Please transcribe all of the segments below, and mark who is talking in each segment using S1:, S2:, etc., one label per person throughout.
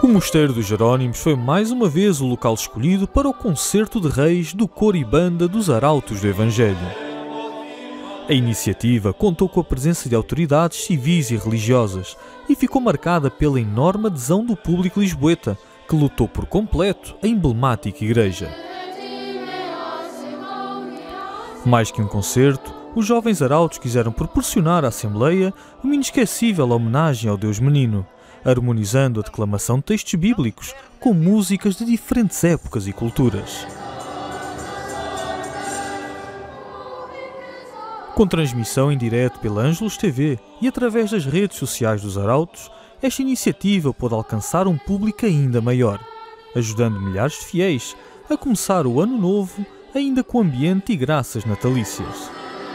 S1: Mosteiro dos Jerónimos foi mais uma vez o local escolhido para o concerto de reis do coro e banda dos Arautos do Evangelho. A iniciativa contou com a presença de autoridades civis e religiosas e ficou marcada pela enorme adesão do público lisboeta, que lutou por completo a emblemática igreja. Mais que um concerto, os jovens arautos quiseram proporcionar à Assembleia uma inesquecível homenagem ao Deus Menino, harmonizando a declamação de textos bíblicos com músicas de diferentes épocas e culturas. Com transmissão em direto pela Ângelus TV e através das redes sociais dos Arautos, esta iniciativa pôde alcançar um público ainda maior, ajudando milhares de fiéis a começar o ano novo ainda com ambiente e graças natalícias.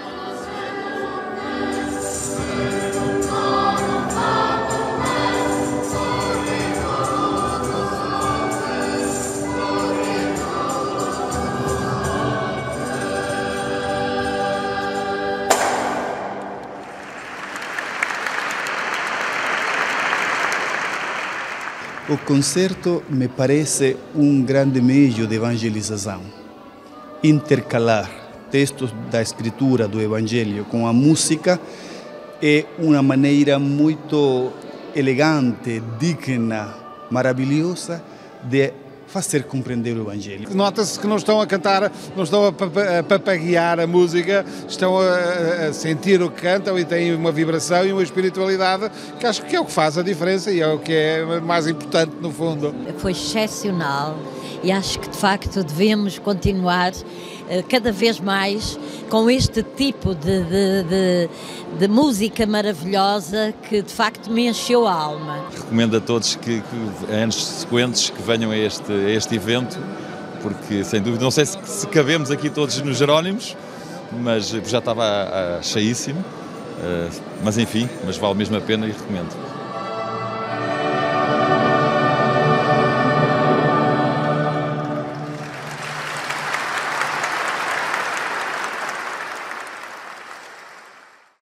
S2: O concerto me parece um grande meio de evangelização. Intercalar textos da escritura do Evangelho com a música é uma maneira muito elegante, digna, maravilhosa de fazer compreender o Evangelho.
S3: Nota-se que não estão a cantar, não estão a papaguear a música, estão a sentir o que cantam e têm uma vibração e uma espiritualidade que acho que é o que faz a diferença e é o que é mais importante no fundo.
S4: Foi excepcional e acho que de facto devemos continuar cada vez mais com este tipo de música maravilhosa que de facto me encheu a alma.
S5: Recomendo a todos que anos sequentes que venham a este evento, porque sem dúvida, não sei se cabemos aqui todos nos Jerónimos, mas já estava cheíssimo, mas enfim, mas vale mesmo a pena e recomendo.